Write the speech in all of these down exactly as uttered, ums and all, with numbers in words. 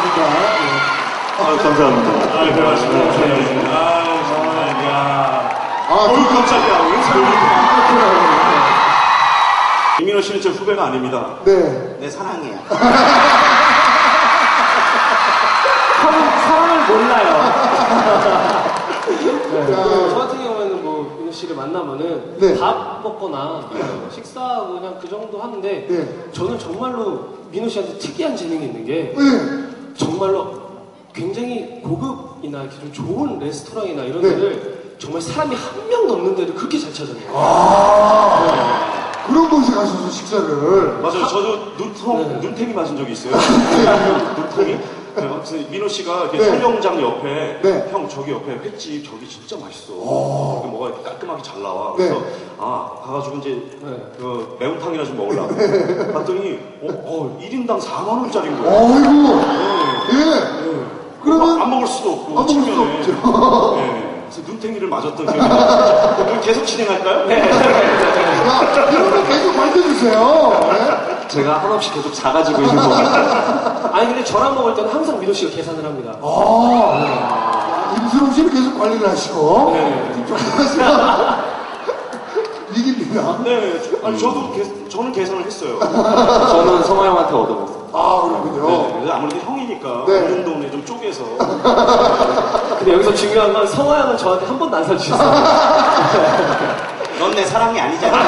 고맙습니다. 네. 아, 감사합니다. 아, 고맙습니다. 네. 아, 정말, 야. 아, 어이, 깜짝이야. 왜 그렇구나. 이민호 씨는 제 후배가 아닙니다. 네. 내 사랑이에요. 형은 사랑을 몰라요. 네. 자, 저 같은 경우에는 뭐 민호 씨를 만나면은 네. 밥 먹거나 식사하고 그냥 그 정도 하는데 네. 저는 정말로 민호 씨한테 특이한 재능이 있는 게 네. 정말로 굉장히 고급이나 이렇게 좀 좋은 레스토랑이나 이런 네. 데를 정말 사람이 한 명도 없는 데를 그렇게 잘 찾아내요. 아, 그런 곳에 가셔서 식사를. 맞아요. 저도 눈통, 네. 눈탱이 맞은 적이 있어요. 눈탱이? 네, 그래서 민호 씨가 이렇게 네. 촬영장 옆에, 네. 형, 저기 옆에 횟집, 저기 진짜 맛있어. 오. 이렇게 뭐가 이렇게 깔끔하게 잘 나와. 그래서, 네. 아, 가가지고 이제, 네. 그, 매운탕이나 좀 먹으려고. 봤더니, 어, 어, 일 인당 사만 원짜리인 거예요. 어이구. 네. 예. 네. 그러면 안 먹을 수도 없고. 안 먹을 수도 측면에. 없죠. 네. 그래서 눈탱이를 맞았던 기억이 나요. 그럼 계속 진행할까요? 네. 자, 이거는 계속 밝혀주세요. 네. 제가 한없이 계속 작아지고 있는 것 같아요. 아니 근데 저랑 먹을 때는 항상 민호 씨가 계산을 합니다. 아, 임수롱 씨는 계속 관리를 하시고. 네. 이깁니다. 네. 아니, 저도, 계, 저는 계산을 했어요. 저는 성화 형한테 얻어먹었어요. 아, 그렇군요. 네, 그래서 아무래도 형이니까 네. 없는 돈에 좀 쪼개서 근데 여기서 중요한 건 성화 형은 저한테 한 번도 안 사주셨어요. 넌 내 사랑이 아니잖아.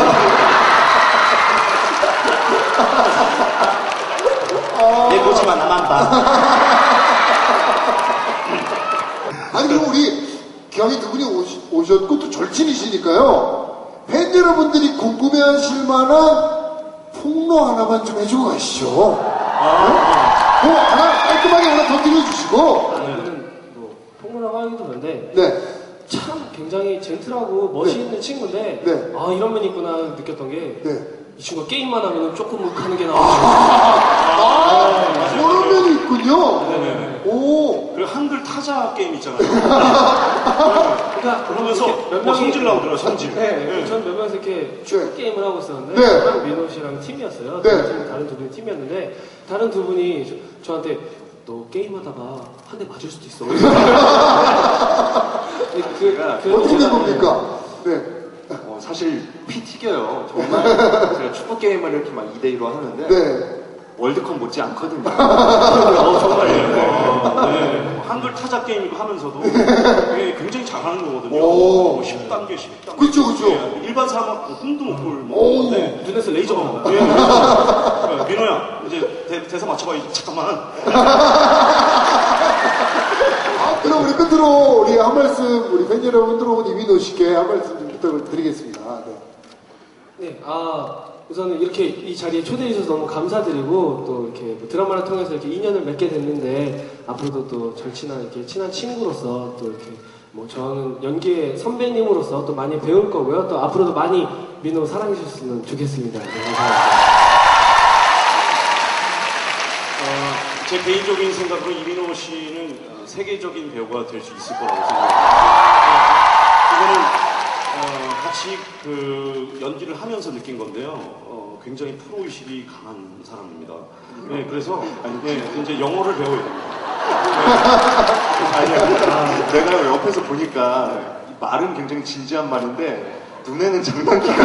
내 보지마 나만 봐. 아니, 그럼 우리 기왕이 두 분이 오시, 오셨고 또 절친이시니까요. 팬 여러분들이 궁금해하실 만한 폭로 하나만 좀 해주고 가시죠. 아, 네? 뭐 하나 깔끔하게 하나 더 드려주시고. 저는 뭐 폭로라고 하기도 그런데 네. 참 굉장히 젠틀하고 멋있는 친구인데 네. 아 이런 면이 있구나 느꼈던 게 이 네. 친구가 게임만 하면 조금 욱하는 게 나와요. 아, 그런 면이 있군요. 네네네. 오. 그리고 한글 타자 게임 있잖아요. 그러니까 그러면서 몇 뭐 명이- 성질 나오더라고요, 성질. 네, 네. 전 몇 명이서 이렇게 축구 네. 게임을 하고 있었는데 네. 저랑 민호 씨랑 팀이었어요. 네. 다른 팀, 다른 두 분이 팀이었는데 다른 두 분이 저, 저한테 너 게임하다가 한 대 맞을 수도 있어. 그, 그, 어떻게 된 제가- 겁니까? 네. 어, 사실 피 튀겨요. 정말 제가 축구 게임을 이렇게 막 이 대 이로 하는데 네. 월드컵 못지 않거든요. 어, 정말요. 네. 한글 타자 게임 하면서도 이게 굉장히 잘하는 거거든요. 오. 뭐 십 단계, 십육 단계. 그쵸, 그쵸. 네, 일반 사람은 꿈도 못 꿀 오. 먹는데 눈에서 레이저가 나와요. 네. 야, 민호야, 이제 대, 대사 맞춰봐. 잠깐만. 아, 그럼 우리 끝으로 우리 한 말씀, 우리 팬 여러분들 혹은 이민호 씨께 한 말씀 좀 부탁을 드리겠습니다. 네. 네, 아, 우선은 이렇게 이 자리에 초대해 주셔서 너무 감사드리고, 또 이렇게 뭐 드라마를 통해서 이렇게 인연을 맺게 됐는데, 앞으로도 또 절친한, 이렇게 친한 친구로서, 또 이렇게 뭐 저는 연기의 선배님으로서 또 많이 배울 거고요. 또 앞으로도 많이 민호 사랑해 주셨으면 좋겠습니다. 네, 감사합니다. 어, 제 개인적인 생각으로 이민호 씨는 어, 세계적인 배우가 될 수 있을 거라고 생각합니다. 이거는 어, 같이 그 연기를 하면서 느낀 건데요. 어, 굉장히 프로의식이 강한 사람입니다. 네, 그래서 네, 이제 영어를 배워야 됩니다. 아니야. 내가 옆에서 보니까 이 말은 굉장히 진지한 말인데 눈에는 장난기가.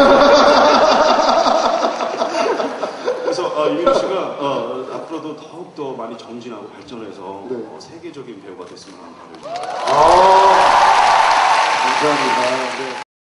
그래서 어, 이민호 씨가 어, 앞으로도 더욱더 많이 정진하고 발전해서 네. 어, 세계적인 배우가 됐으면 하는 바람입니다. 아, 감사합니다. 네.